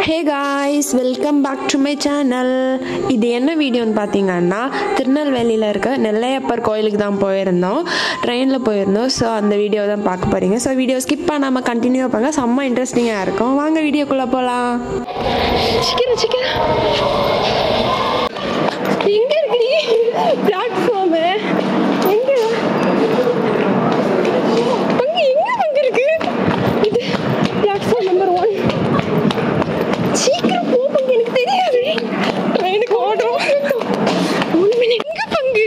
Hey guys, welcome back to my channel. இது என்ன வீடியோன்னு பார்த்தீங்கன்னா திருநெல்வேலியில் இருக்க நெல்லையப்பர் கோயிலுக்கு தான் போயிருந்தோம். ட்ரெயினில் போயிருந்தோம். ஸோ அந்த வீடியோ தான் பார்க்க போகிறீங்க. ஸோ வீடியோ ஸ்கிப் பண்ணாமல் கண்டினியூ பண்ணுங்க. செம்ம இன்ட்ரெஸ்டிங்காக இருக்கும். வாங்க வீடியோக்குள்ளே போகலாம். சீக்கிரம் எங்கே இருக்கு பிளாட்ஃபார்மு? எங்கே இருக்கு இது? Platform number 1. சீக்கிரம் போ பங்கு, எனக்கு தெரியாது. ட்ரெயினுக்கு ஓடுறோம். 1 மினிட். எங்க பங்கு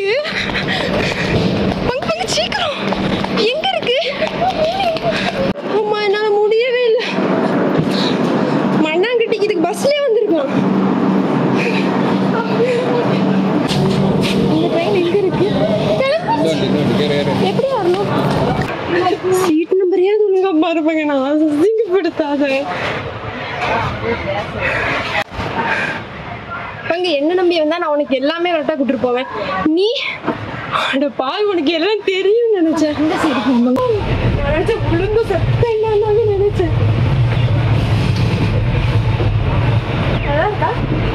சீக்கிரம் எங்க இருக்கு? அம்மா என்னால முடியவே இல்லை. மண்ணாங்கட்டிக்கு இதுக்கு பஸ்லயே வந்திருக்கலாம். இந்த ட்ரெயின் எங்க இருக்கு? எப்படி வரணும்? சீட் நம்பர் ஏன் ஒழுங்கா பாருப்பாங்க. நான் அசிங்கப்படுத்தாத பங்கு. என்ன நம்பி வந்தா நான் உனக்கு எல்லாமே கரெக்டா கூட்டிட்டு போவேன். நீ அட பாய், உனக்கு எல்லாம் தெரியும் நினைச்சேன். இந்த சைடு நினைச்சேன் புழுந்து சத்தம் இல்லாம நினைச்சேன். நல்லா இருக்கா?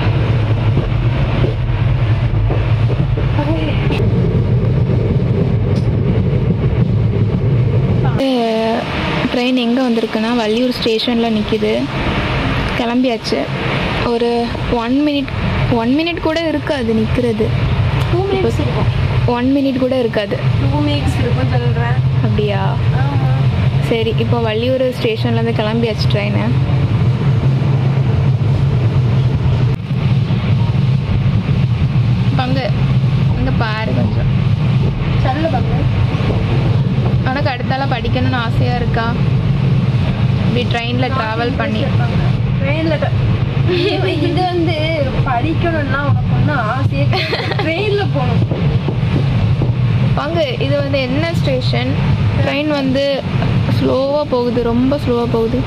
ட்ரெயின் எங்கே வந்திருக்குன்னா வள்ளியூர் ஸ்டேஷனில் நிற்கிது. கிளம்பியாச்சு. ஒரு 1 மினிட் கூட இருக்காது நிற்கிறது. 2 மினிட்ஸ் இருக்கும். 1 மினிட் கூட இருக்காது. 2 மினிட்ஸ் இருக்கும் சொல்கிறேன். அப்படியா? சரி, இப்போ வள்ளியூர் ஸ்டேஷன்லேருந்து கிளம்பியாச்சு ட்ரெயினு. பங்கு இங்கே பாரு கொஞ்சம். சொல்ல பங்கு. உனக்கு அடுத்தால படிக்கணும்னு ஆசையாக இருக்கா? இப்படி ட்ரெயினில் ட்ராவல் பண்ணி இது வந்து படிக்கணும்னா உனக்கு ஒன்றும் ஆசையே. ட்ரெயினில் போகணும் பங்கு. இது வந்து என்ன ஸ்டேஷன்? ட்ரெயின் வந்து ஸ்லோவாக போகுது, ரொம்ப ஸ்லோவாக போகுது.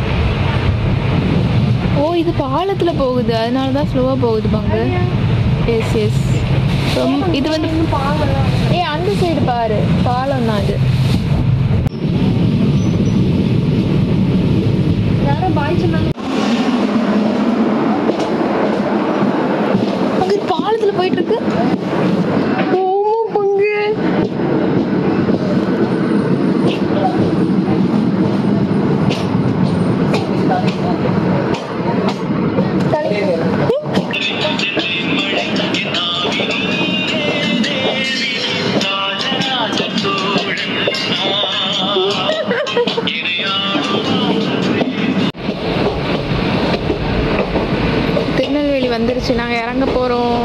ஓ, இது பாலத்தில் போகுது, அதனால தான் ஸ்லோவாக போகுது பங்கு. எஸ் இது வந்து அந்த சைடு பாரு, பாலம் தான் இது. யாரும் பாய் சொன்னாங்க. பாலத்தில் போயிட்டு இருக்கு. பங்கு திருநெல்வேலி வந்துருச்சு. நாங்கள் இறங்க போகிறோம்.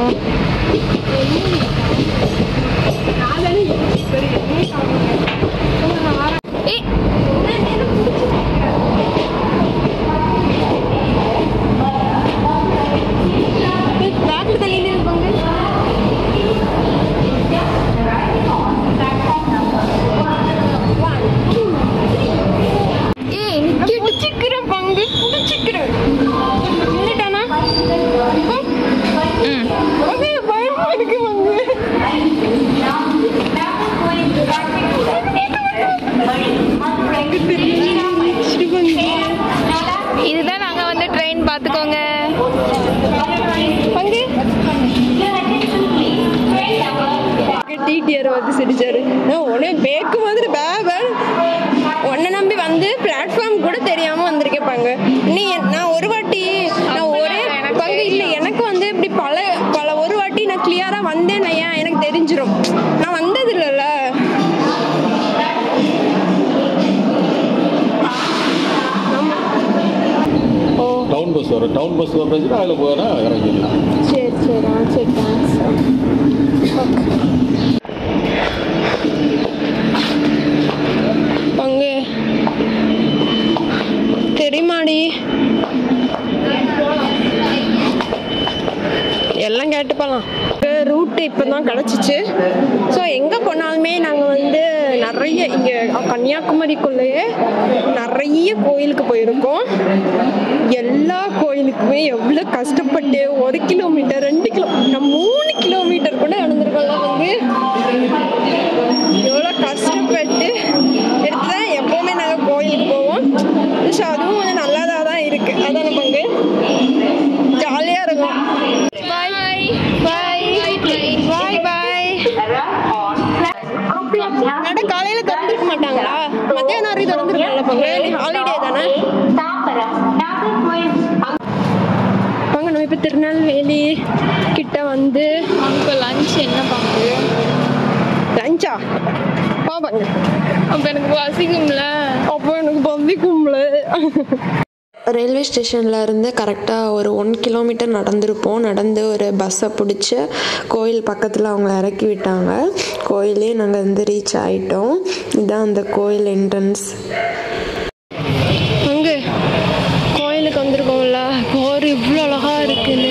இதுதான் நாங்க வந்து ட்ரெயின். பாத்துக்கோங்க பங்கு. டிடிஆர் வந்து சிரிச்சாரு. உடனே பேக்கு மாதிரி உன்னை நம்பி வந்து பிளாட்ஃபார்ம் கூட தெரியாம வந்திருக்கேன் பங்கு. நீ நான் ஒரு வாட்டி ஒரே பங்கு இல்லை, எனக்கு வந்து இப்படி பல ஒரு வாட்டி நான் கிளியரா வந்தேன். எனக்கு தெரிஞ்சிடும். நான் வந்தது இல்லைல்ல. டவுன் பஸ் வரும். டவுன் பஸ் வந்துச்சுன்னா அதில் போகிறேன் இறங்கிடலாம். சரி தேங்க்ஸ். பங்கு தெரியுமாடி, எல்லாம் கேட்டு போகலாம். ரூட்டு இப்போ தான் கிடச்சிச்சு. ஸோ எங்கே போனாலுமே நாங்கள் வந்து நிறைய இங்கே கன்னியாகுமரிக்குள்ளேயே நிறைய கோயிலுக்கு போயிருக்கோம். எல்லா கோயிலுக்குமே எவ்வளோ கஷ்டப்பட்டு 1 கிலோமீட்டர் 2 3 கிலோமீட்டர் கூட நடந்திருக்கோம்ல வந்து எவ்வளோ கஷ்டப்பட்டு எடுத்து தான் எப்போவுமே நாங்கள் கோயிலுக்கு போவோம். ஸோ அதுவும் கொஞ்சம் நல்லாதான் தான் இருக்குது. அதான பங்கு. ஹாலிடே தானே. வாங்க நம்ம இப்போ திருநெல்வேலி கிட்ட வந்து இப்போ லஞ்ச் என்ன பங்கு? லஞ்சா பாப்பாங்க. அப்போ எனக்கு பசிக்கும்ல. அப்போ எனக்கு பசிக்கும்ல. ரயில்வே ஸ்டேஷனில் இருந்து கரெக்டாக ஒரு 1 கிலோமீட்டர் நடந்திருப்போம். நடந்து ஒரு பஸ்ஸை பிடிச்சி கோயில் பக்கத்தில் அவங்க இறக்கி விட்டாங்க. கோயிலே நாங்கள் வந்து ரீச் ஆகிட்டோம். இதுதான் அந்த கோயில் என்ட்ரன்ஸ். அங்கே கோயிலுக்கு வந்திருக்கோம்ல, கோர் இவ்வளோ அழகாக இருக்குன்னு.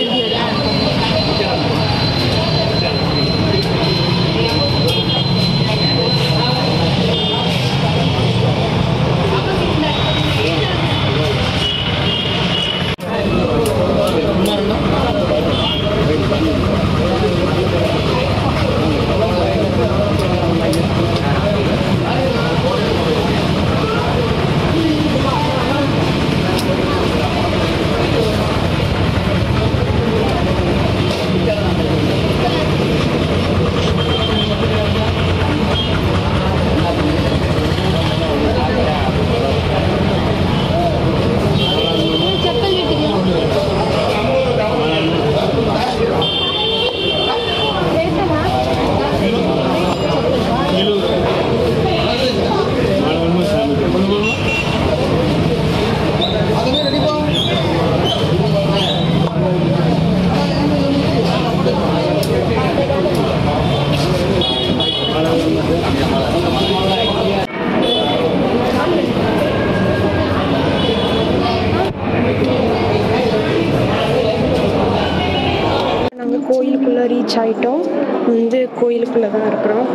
நாங்கள் கோயிலுக்குள்ளே ரீச் ஆகிட்டோம். வந்து கோயிலுக்குள்ளே தான் இருக்கிறோம்.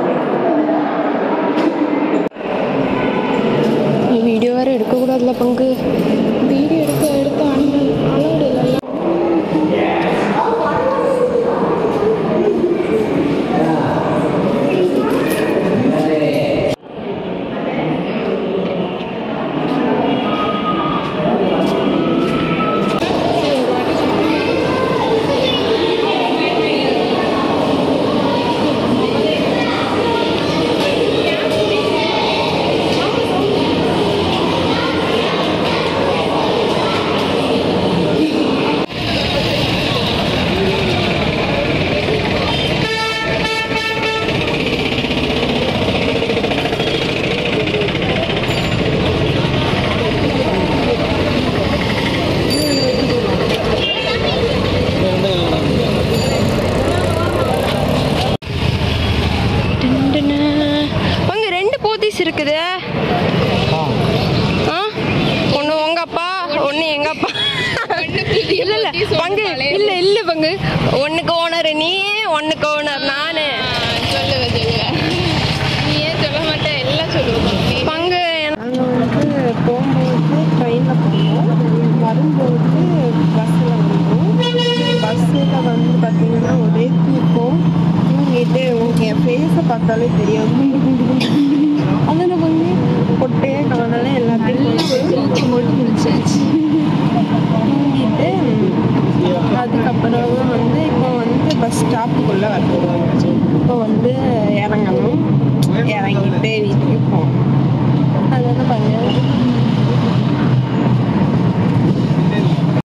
வீடியோ வேறு எடுக்கக்கூடாதுல பங்கு. வீடியோ எடுத்து அலோடு இல்லை. இருக்குது. ஒன்று உங்க அப்பா, ஒன்று எங்க அப்பா. இல்ல இல்ல பங்கு, இல்ல இல்ல பங்கு. ஒன்னுக்கு ஓனர் நீ, ஒன்னுக்கு ஓனர் நானு. சொல்லுவ நீ ஏன் சொல்ல மாட்டேன், எல்லாம் சொல்லுவோம் பங்கு. நாங்கள் வந்து போகும்போது ட்ரெயினில் போனோம், வரும்போது பஸ்ஸில் வந்தோம். பஸ்ஸில் வந்து பார்த்தீங்கன்னா ஒரே தூக்கம். தூங்கிட்டு என் ஃபேஸை பார்த்தாலே தெரியும். அதில் வந்து பொட்டையே காணல, எல்லாத்தையும் போட்டு முடிச்சாச்சு. தூங்கிட்டு அதுக்கப்புறம் வந்து இப்போ வந்து பஸ் ஸ்டாப்புக்குள்ளே வருவோம். இப்போ வந்து இறங்கணும், இறங்கிட்டு வீட்டுக்கு போகணும்.